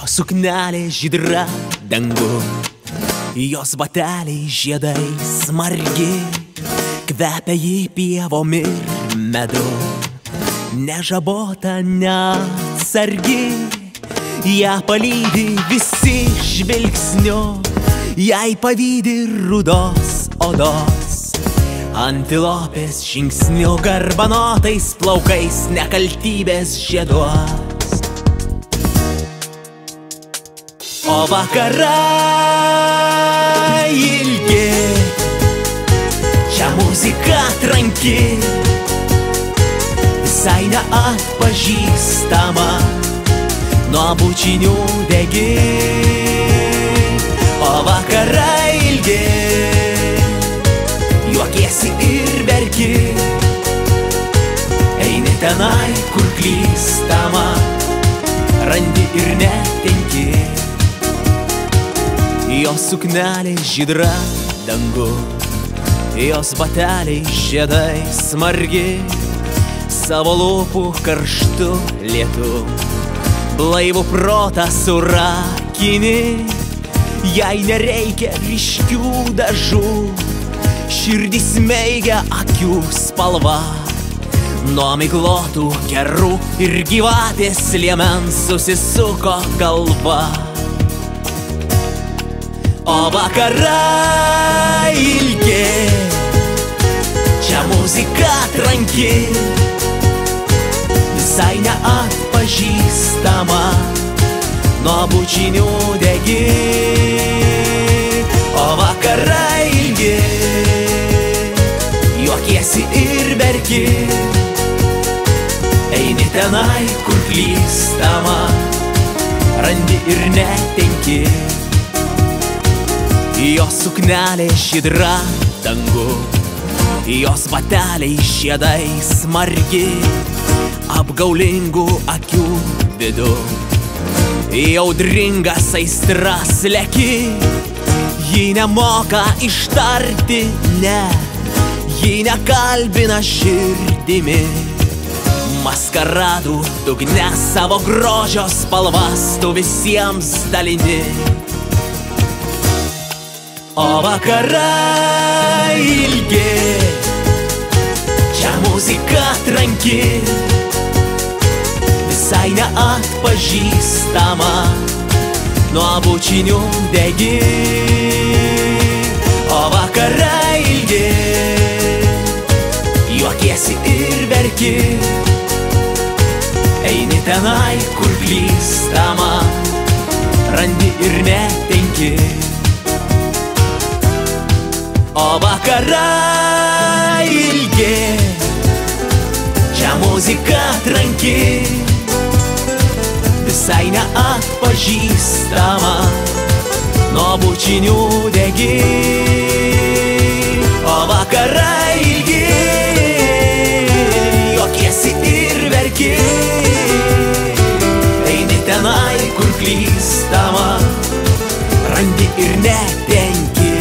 suknelė žydra dangu, jos bateliai žiedais margi, kvepia jį pievom ir medu, nežabota, neatsargi, ją palydi visi žvilgsniu, jai pavydi rudos odos, antilopės žingsniu, garbanotais plaukais nekaltybės žieduos. O vakarai ilgi, čia muzika tranki, visai neatpažįstama, nuo bučinių degi. O vakarai ilgi, juokiesi ir verki, eini tenai, kur klystama, randi ir netenki. Jos suknelė žydra dangu, jos bateliai žiedais margi, savo lūpų karštu lietu, blaivų protą surakini, jai nereikia ryškių dažų, širdį smeigia akių spalva, nuo miglotų kerų ir gyvatės liemens susisuko galva. O vakarai ilgi, čia muzika tranki, visai neatpažįstama, nuo bučinių degi. O vakarai ilgi, juokiesi ir verki, eini tenai, kur klystama, randi ir netenki. Jos suknelė žydra dangu, jos bateliai žiedais margi, apgaulingų akių vidu, į audringas aistras leki, ji nemoka ištarti ne, ji nekalbina širdimi, maskaradų dugne savo grožio spalvas tu visiems dalini. O vakarai ilgi, čia muzika tranki, visai neatpažįstama, nuo bučinių degi. O vakarai ilgi, juokiesi ir verki, eini tenai, kur klystama, randi ir netenki. O vakarai ilgi, čia muzika tranki, visai neatpažįstama, nuo bučinių degi. O vakarai ilgi, juokiesi ir verki, eini tenai, kur klystama, randi ir netenki.